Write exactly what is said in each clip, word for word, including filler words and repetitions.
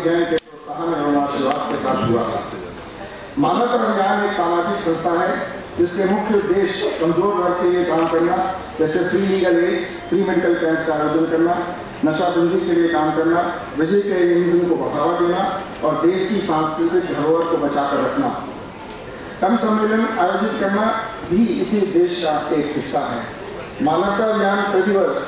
जैन के प्रोत्साहन एवं आशीर्वाद के साथ हुआ था। मानवता अभियान एक सामाजिक संस्था है जिसके मुख्य उद्देश्य कमजोर वर्ग के लिए काम करना, जैसे free legal aid, free medical camp का आयोजन करना, नशाबंदी के लिए काम करना, वेजिटेरियनिज्म को बढ़ावा देना और देश की सांस्कृतिक धरोहर को बचाकर रखना। कवि सम्मेलन आयोजित करना भी इसी उद्देश्य का एक हिस्सा है। मानवता अभियान प्रतिवर्ष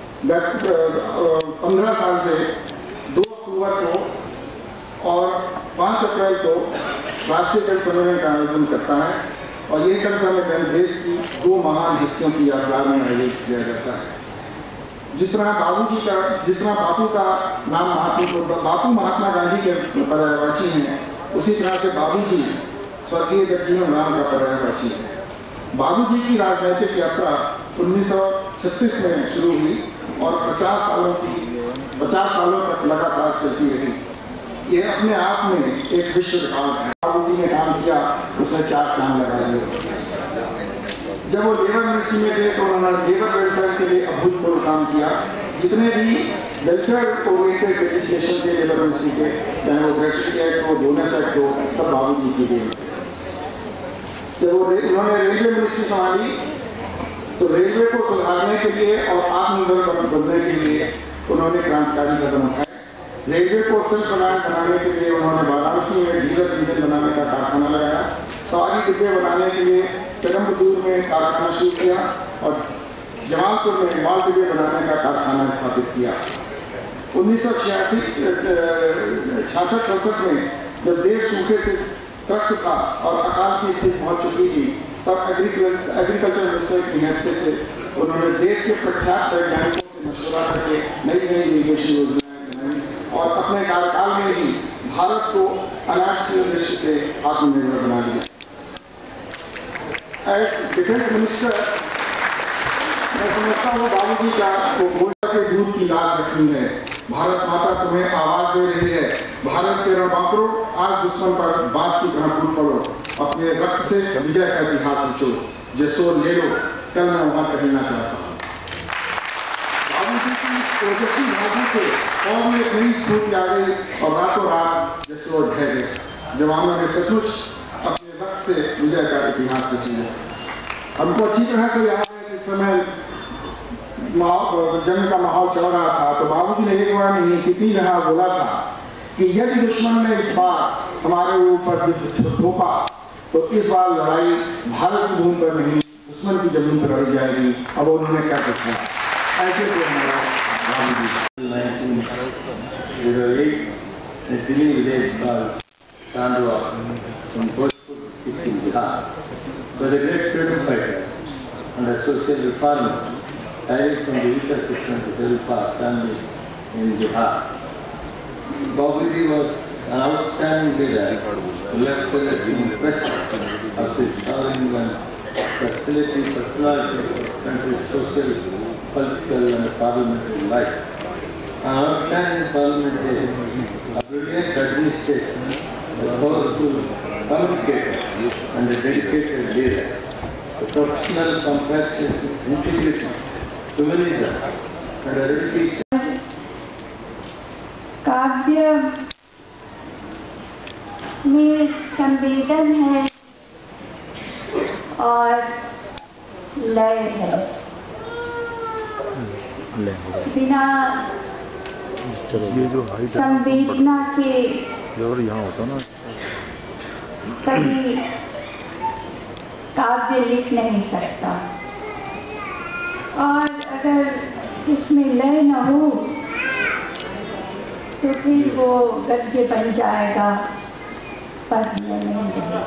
पंद्रह साल से दो अक्टूबर को और पांच अप्रैल को राष्ट्रीय कवि सम्मेलन का आयोजन करता है और ये कवि सम्मेलन देश की दो महान हस्तियों की यादगार में आयोजित किया जाता है। जिस तरह बाबूजी का जिस तरह बापू का नाम महात्मा बापू महात्मा गांधी के पर्यायवाची हैं, उसी तरह से बाबूजी स्वर्गीय जगजीवन राम का पर्यायवाची है। बाबूजी की राजनैतिक यात्रा उन्नीस सौ छत्तीस में शुरू हुई और पचास सालों की पचास सालों तक लगातार चलती रही। ये अपने आप में एक विश्व रिकॉर्ड है। बाबूजी ने काम किया, उसने चार चांद लगा दिए। जब वो लेबर मिनिस्ट्री में थे तो उन्होंने लेबर वेलफेयर के लिए अभूतपूर्व काम किया। जितने भी वेलफेयर ओरिएंटेड लेजिस्लेशन थे लेबर मिनिस्ट्री के, चाहे वो ग्रेजुएट एक्ट हो, बोनस एक्ट हो, सब बाबूजी की देन। जब वो उन्होंने रेलवे मिनिस्ट्री संभाली तो रेलवे को सुधारने के लिए और आत्मनिर्भर बनने के लिए उन्होंने क्रांतिकारी कदम उठाए। रेलवे को सेल्फ रिलायंट बनाने के लिए उन्होंने वाराणसी में डीजल इंजन बनाने का कारखाना लगाया। सवारी डिब्बे बनाने के लिए पेरम्बदूर में कारखाना शुरू किया और जमालपुर में माल डिब्बे बनाने का कारखाना स्थापित किया। उन्नीस सौ छियासी छियासठ सड़सठ में जब देश सूखे से त्रस्त था और अकाल की स्थिति पहुंच चुकी थी, तब एग्रीकल्चर मिनिस्टर की हैसियत से उन्होंने देश के प्रख्यात वैज्ञानिकों से मशवरा करके नई नई इरीगेशन योजनाएं बनाई और अपने कार्यकाल में ही भारत को अनाज की दृष्टि से आत्मनिर्भर बना दिया। एज डिफेंस मिनिस्टर मैं समझता हूँ बाबूजी का वो गोल्डा के दूध की लाज रखनी है। भारत माता तुम्हें आवाज दे रही है, भारत के रणबांकुरों, आज दुश्मन पर बांस की तरह फूट पड़ो, अपने रक्त से विजय का इतिहास रचो, जैसो ले लो, कल मैं वहां कहना चाहता हूँ। बाबूजी की तेजस्वी भाषा से और में एक नई स्फूर्ति आ गई और रातों रात जैसो ढह गया। जवानों ने सचमुच अपने रक्त से विजय का इतिहास रच लिया। हमको अच्छी तरह से याद है कि समय जंग का माहौल चल रहा था तो बाबूजी ने एक बार नहीं कितनी जगह बोला था कि यदि दुश्मन ने इस बार हमारे ऊपर थोपा तो इस बार लड़ाई भारत की भूमि पर नहीं दुश्मन की जमीन पर लड़ी जाएगी। अब उन्होंने क्या कहा, ऐसे तो हमारा बाबूजी Arrived from the weaker section of the Delpa family in Bihar. Babuji was an outstanding leader who left us impressed of his towering and facility personality of the country's social, political and parliamentary life. An outstanding parliamentarian, a brilliant administrator, a powerful communicator and a dedicated leader, a professional compassion, integrity, humanism and a dedication. काव्य में संवेदन है और लय है। बिना संवेदना के कभी काव्य लिख नहीं सकता और अगर उसमें लय न हो तो फिर वो गद्य बन जाएगा, पद्य नहीं रहेगा।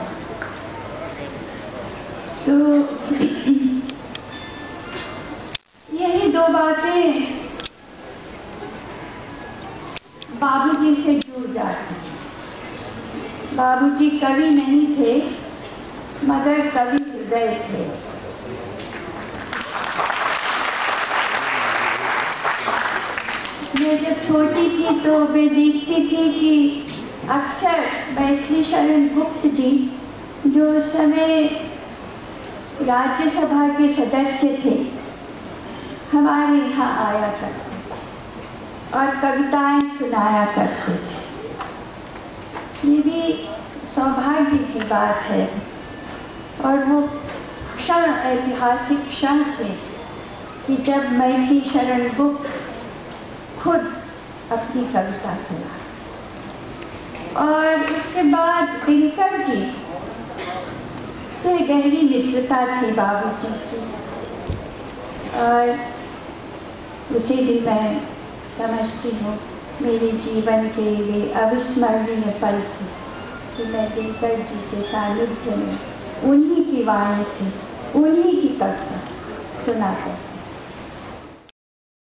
तो यही दो बातें बाबूजी से जुड़ जाती हैं। बाबूजी कवि नहीं थे मगर कवि हृदय थे। मैं जब छोटी थी तो मैं देखती थी कि अक्सर मैथिली शरण गुप्त जी जो उस समय राज्यसभा के सदस्य थे हमारे यहाँ आया करते और कविताएं सुनाया करते थे। ये भी सौभाग्य की बात है और वो क्षण ऐतिहासिक क्षण थे कि जब मैथिली शरण गुप्त खुद अपनी कविता सुना और उसके बाद दिनकर जी से गहरी मित्रता थी बाबूजी की और उसे भी मैं समझती हूँ मेरे जीवन के लिए अविस्मरणीय पल थे कि मैं दिनकर जी के सानिध्य में उन्हीं की वाणी से उन्हीं की कविता सुना कर